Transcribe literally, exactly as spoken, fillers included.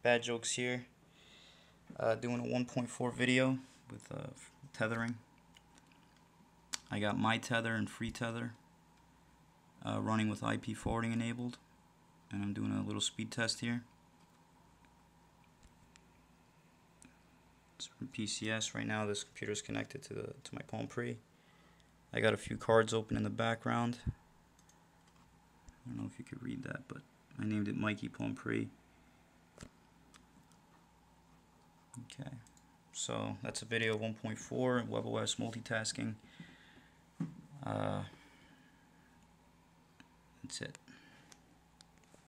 Bad jokes here. Uh, doing a one point four video with uh, tethering. I got my tether and free tether uh, running with I P forwarding enabled, and I'm doing a little speed test here. It's from P C S right now. This computer is connected to the to my Palm Pre. I got a few cards open in the background. I don't know if you could read that, but I named it Mikey Palm Pre. Okay, so that's a video of one point four, WebOS multitasking. Uh, that's it.